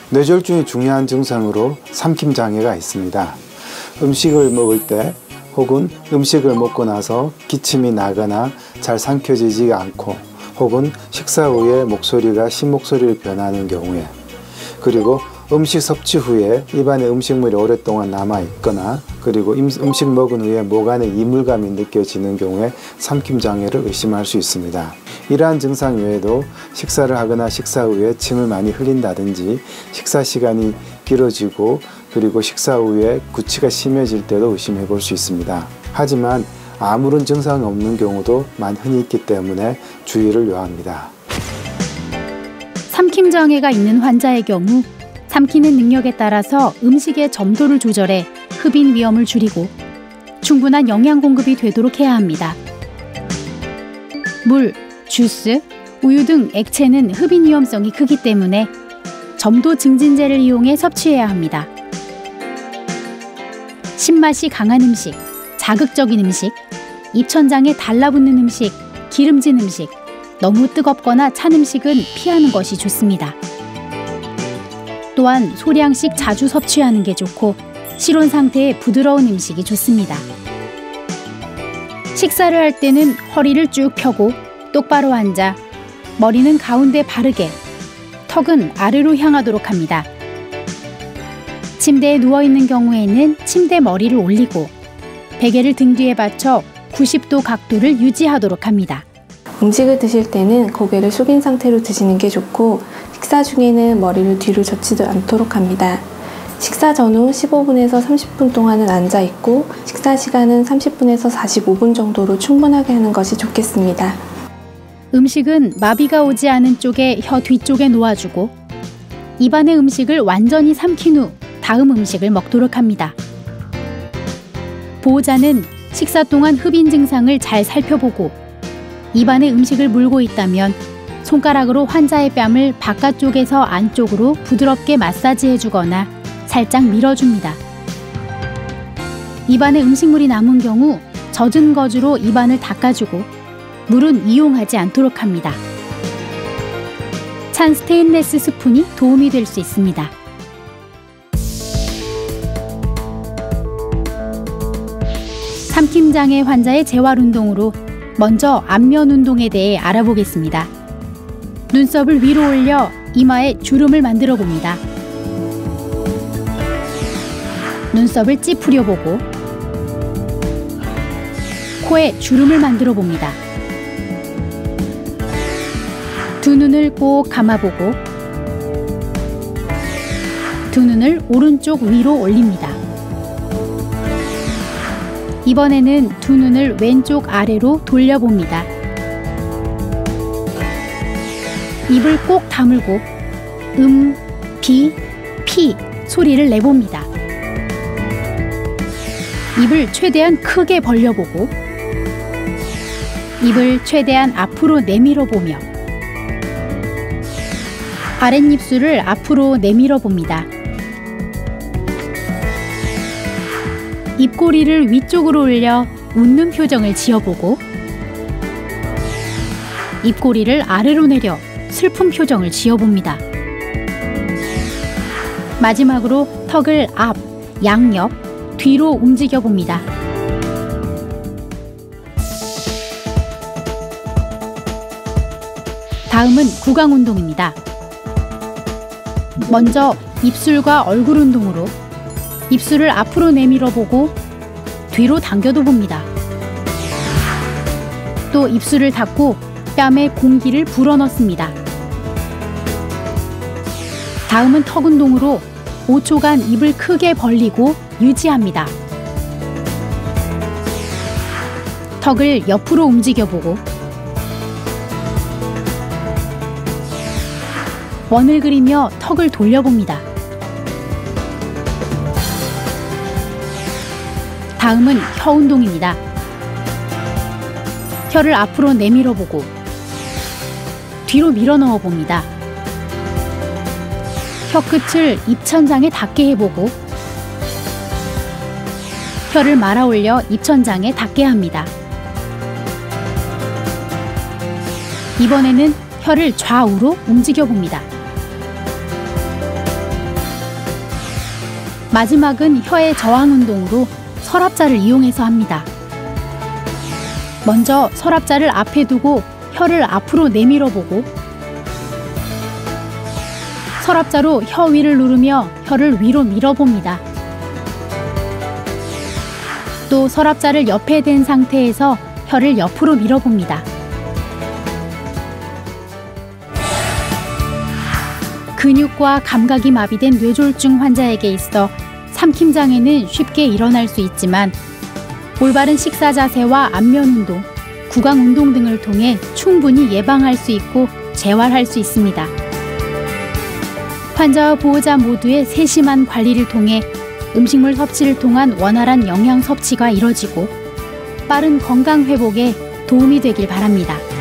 뇌졸중의 중요한 증상으로 삼킴장애가 있습니다. 음식을 먹을 때 혹은 음식을 먹고 나서 기침이 나거나 잘 삼켜지지 않고 혹은 식사 후에 목소리가 신목소리로 변하는 경우에, 그리고 음식 섭취 후에 입안에 음식물이 오랫동안 남아 있거나, 그리고 음식 먹은 후에 목 안에 이물감이 느껴지는 경우에 삼킴장애를 의심할 수 있습니다. 이러한 증상 외에도 식사를 하거나 식사 후에 침을 많이 흘린다든지 식사 시간이 길어지고 그리고 식사 후에 구취가 심해질 때도 의심해 볼 수 있습니다. 하지만 아무런 증상이 없는 경우도 많이 흔히 있기 때문에 주의를 요합니다. 삼킴장애가 있는 환자의 경우 삼키는 능력에 따라서 음식의 점도를 조절해 흡인 위험을 줄이고 충분한 영양 공급이 되도록 해야 합니다. 물, 주스, 우유 등 액체는 흡인 위험성이 크기 때문에 점도 증진제를 이용해 섭취해야 합니다. 신맛이 강한 음식, 자극적인 음식, 입천장에 달라붙는 음식, 기름진 음식, 너무 뜨겁거나 찬 음식은 피하는 것이 좋습니다. 또한 소량씩 자주 섭취하는 게 좋고 실온 상태의 부드러운 음식이 좋습니다. 식사를 할 때는 허리를 쭉 펴고 똑바로 앉아 머리는 가운데 바르게, 턱은 아래로 향하도록 합니다. 침대에 누워있는 경우에는 침대 머리를 올리고 베개를 등 뒤에 받쳐 90도 각도를 유지하도록 합니다. 음식을 드실 때는 고개를 숙인 상태로 드시는 게 좋고 식사 중에는 머리를 뒤로 젖히지 않도록 합니다. 식사 전후 15분에서 30분 동안은 앉아있고 식사 시간은 30분에서 45분 정도로 충분하게 하는 것이 좋겠습니다. 음식은 마비가 오지 않은 쪽에 혀 뒤쪽에 놓아주고 입안의 음식을 완전히 삼킨 후 다음 음식을 먹도록 합니다. 보호자는 식사 동안 흡인 증상을 잘 살펴보고 입안에 음식을 물고 있다면 손가락으로 환자의 뺨을 바깥쪽에서 안쪽으로 부드럽게 마사지해주거나 살짝 밀어줍니다. 입안에 음식물이 남은 경우 젖은 거즈로 입안을 닦아주고 물은 이용하지 않도록 합니다. 찬 스테인레스 스푼이 도움이 될 수 있습니다. 삼킴장애 환자의 재활운동으로 먼저 안면 운동에 대해 알아보겠습니다. 눈썹을 위로 올려 이마에 주름을 만들어 봅니다. 눈썹을 찌푸려 보고 코에 주름을 만들어 봅니다. 두 눈을 꼭 감아보고 두 눈을 오른쪽 위로 올립니다. 이번에는 두 눈을 왼쪽 아래로 돌려봅니다. 입을 꼭 다물고 비, 피 소리를 내봅니다. 입을 최대한 크게 벌려보고 입을 최대한 앞으로 내밀어 보며 아랫입술을 앞으로 내밀어 봅니다. 입꼬리를 위쪽으로 올려 웃는 표정을 지어보고 입꼬리를 아래로 내려 슬픈 표정을 지어봅니다. 마지막으로 턱을 앞, 양옆, 뒤로 움직여 봅니다. 다음은 구강 운동입니다. 먼저 입술과 얼굴 운동으로 입술을 앞으로 내밀어 보고 뒤로 당겨도 봅니다. 또 입술을 닫고 뺨에 공기를 불어넣습니다. 다음은 턱 운동으로 5초간 입을 크게 벌리고 유지합니다. 턱을 옆으로 움직여보고 원을 그리며 턱을 돌려봅니다. 다음은 혀 운동입니다. 혀를 앞으로 내밀어 보고 뒤로 밀어 넣어 봅니다. 혀 끝을 입천장에 닿게 해보고 혀를 말아 올려 입천장에 닿게 합니다. 이번에는 혀를 좌우로 움직여 봅니다. 마지막은 혀의 저항 운동으로 서랍자를 이용해서 합니다. 먼저 서랍자를 앞에 두고 혀를 앞으로 내밀어 보고 서랍자로 혀 위를 누르며 혀를 위로 밀어봅니다. 또 서랍자를 옆에 댄 상태에서 혀를 옆으로 밀어봅니다. 근육과 감각이 마비된 뇌졸중 환자에게 있어 삼킴장애는 쉽게 일어날 수 있지만 올바른 식사 자세와 안면 운동, 구강 운동 등을 통해 충분히 예방할 수 있고 재활할 수 있습니다. 환자와 보호자 모두의 세심한 관리를 통해 음식물 섭취를 통한 원활한 영양 섭취가 이뤄지고 빠른 건강 회복에 도움이 되길 바랍니다.